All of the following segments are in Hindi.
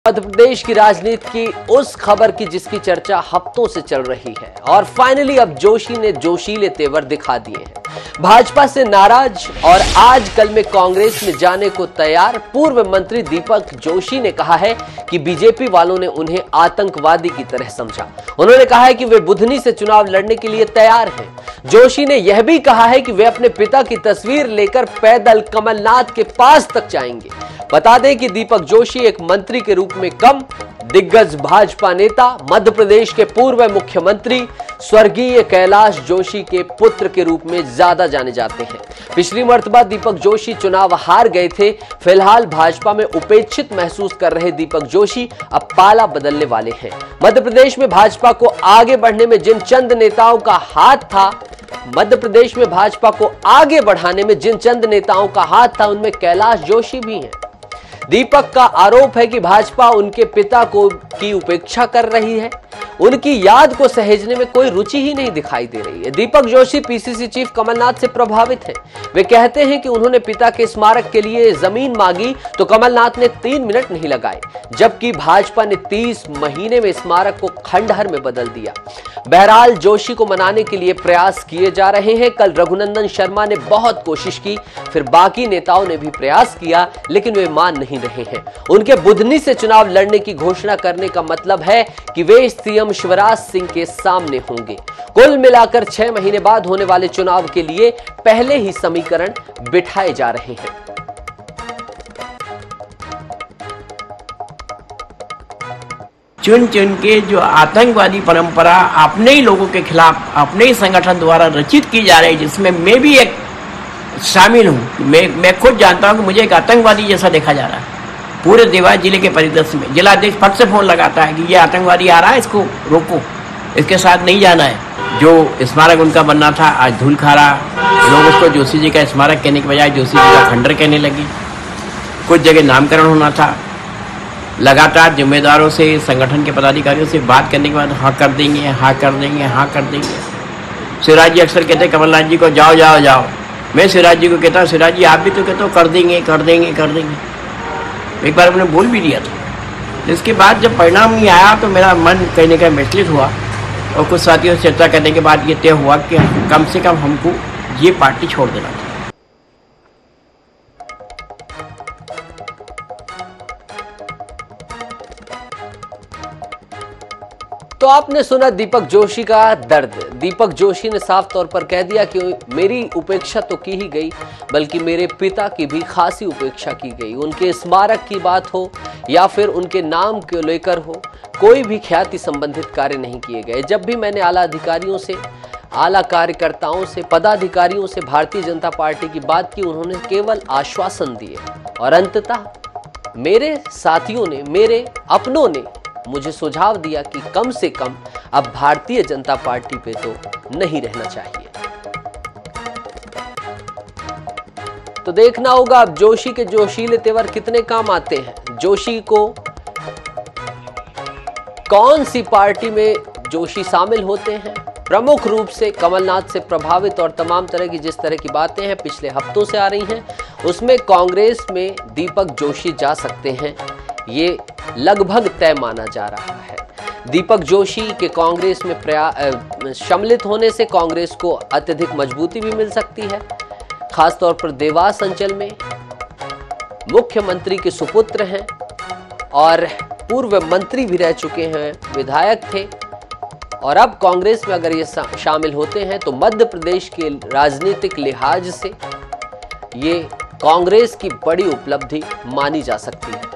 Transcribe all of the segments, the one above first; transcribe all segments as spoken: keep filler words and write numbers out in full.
मध्य प्रदेश की राजनीति की उस खबर की जिसकी चर्चा हफ्तों से चल रही है और फाइनली अब जोशी ने जोशीले तेवर दिखा दिए हैं। भाजपा से नाराज और आजकल में कांग्रेस में जाने को तैयार पूर्व मंत्री दीपक जोशी ने कहा है कि बीजेपी वालों ने उन्हें आतंकवादी की तरह समझा। उन्होंने कहा है कि वे बुधनी से चुनाव लड़ने के लिए तैयार हैं। जोशी ने यह भी कहा है कि वे अपने पिता की तस्वीर लेकर पैदल कमलनाथ के पास तक जाएंगे। बता दें कि दीपक जोशी एक मंत्री के रूप में कम, दिग्गज भाजपा नेता, मध्य प्रदेश के पूर्व मुख्यमंत्री स्वर्गीय कैलाश जोशी के पुत्र के रूप में ज्यादा जाने जाते हैं। पिछली मर्तबा दीपक जोशी चुनाव हार गए थे। फिलहाल भाजपा में उपेक्षित महसूस कर रहे दीपक जोशी अब पाला बदलने वाले हैं। मध्य प्रदेश में भाजपा को आगे बढ़ने में जिन चंद नेताओं का हाथ था मध्य प्रदेश में भाजपा को आगे बढ़ाने में जिन चंद नेताओं का हाथ था उनमें कैलाश जोशी भी हैं। दीपक का आरोप है कि भाजपा उनके पिता को की उपेक्षा कर रही है, उनकी याद को सहेजने में कोई रुचि ही नहीं दिखाई दे रही है। दीपक जोशी पीसीसी चीफ कमलनाथ से प्रभावित हैं। वे कहते हैं कि उन्होंने पिता के स्मारक के लिए जमीन मांगी तो कमलनाथ ने तीन मिनट नहीं लगाए, जबकि भाजपा ने तीस महीने में स्मारक को खंडहर में बदल दिया। बहरहाल जोशी को मनाने के लिए प्रयास किए जा रहे हैं। कल रघुनंदन शर्मा ने बहुत कोशिश की, फिर बाकी नेताओं ने भी प्रयास किया, लेकिन वे मान नहीं रहे हैं। उनके बुधनी से चुनाव लड़ने की घोषणा करने का मतलब है कि वे सीएम शिवराज सिंह के सामने होंगे। कुल मिलाकर छह महीने बाद होने वाले चुनाव के लिए पहले ही समीकरण बिठाए जा रहे हैं। चुन चुन के जो आतंकवादी परंपरा अपने ही लोगों के खिलाफ अपने ही संगठन द्वारा रचित की जा रही है, जिसमें मैं भी एक शामिल हूँ। मैं मैं खुद जानता हूँ कि मुझे एक आतंकवादी जैसा देखा जा रहा है। पूरे देवास जिले के परिदृश्य में जिलाध्यक्ष फट से फोन लगाता है कि ये आतंकवादी आ रहा है, इसको रोको, इसके साथ नहीं जाना है। जो स्मारक उनका बनना था आज धूल खा रहा। लोग उसको जोशी जी का स्मारक कहने के बजाय जोशी जी का खंडर कहने लगे। कुछ जगह नामकरण होना था। लगातार जिम्मेदारों से, संगठन के पदाधिकारियों से बात करने के बाद हाँ कर देंगे, हाँ कर देंगे, हाँ कर देंगे। शिवराज जी अक्सर कहते हैं कमलनाथ जी को जाओ जाओ जाओ। मैं शिवराज जी को कहता हूँ शिवराज जी आप भी तो कहते हो कर देंगे कर देंगे कर देंगे। एक बार उन्होंने बोल भी दिया था। जिसके बाद जब परिणाम नहीं आया तो मेरा मन कहीं ना कहीं विचलित हुआ और कुछ साथियों से चर्चा करने के बाद ये तय हुआ कि कम से कम हमको ये पार्टी छोड़ देना था। तो आपने सुना दीपक जोशी का दर्द। दीपक जोशी ने साफ तौर पर कह दिया कि मेरी उपेक्षा तो की ही गई, बल्कि मेरे पिता की भी खासी उपेक्षा की गई। उनके स्मारक की बात हो या फिर उनके नाम को लेकर हो, कोई भी ख्याति संबंधित कार्य नहीं किए गए। जब भी मैंने आला अधिकारियों से, आला कार्यकर्ताओं से, पदाधिकारियों से भारतीय जनता पार्टी की बात की, उन्होंने केवल आश्वासन दिए और अंततः मेरे साथियों ने, मेरे अपनों ने मुझे सुझाव दिया कि कम से कम अब भारतीय जनता पार्टी पे तो नहीं रहना चाहिए। तो देखना होगा अब जोशी के जोशीले तेवर कितने काम आते हैं। जोशी को कौन सी पार्टी में जोशी शामिल होते हैं। प्रमुख रूप से कमलनाथ से प्रभावित और तमाम तरह की जिस तरह की बातें हैं पिछले हफ्तों से आ रही हैं, उसमें कांग्रेस में दीपक जोशी जा सकते हैं, ये लगभग तय माना जा रहा है। दीपक जोशी के कांग्रेस में सम्मिलित होने से कांग्रेस को अत्यधिक मजबूती भी मिल सकती है। खासतौर पर देवास अंचल में मुख्यमंत्री के सुपुत्र हैं और पूर्व मंत्री भी रह चुके हैं, विधायक थे, और अब कांग्रेस में अगर ये शामिल होते हैं तो मध्य प्रदेश के राजनीतिक लिहाज से ये कांग्रेस की बड़ी उपलब्धि मानी जा सकती है।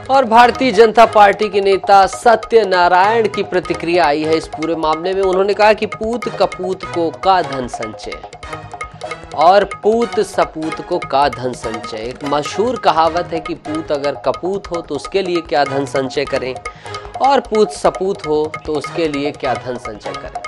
और भारतीय जनता पार्टी के नेता सत्यनारायण की प्रतिक्रिया आई है इस पूरे मामले में। उन्होंने कहा कि पूत कपूत को का धन संचय, और पूत सपूत को का धन संचय। एक मशहूर कहावत है कि पूत अगर कपूत हो तो उसके लिए क्या धन संचय करें, और पूत सपूत हो तो उसके लिए क्या धन संचय करें।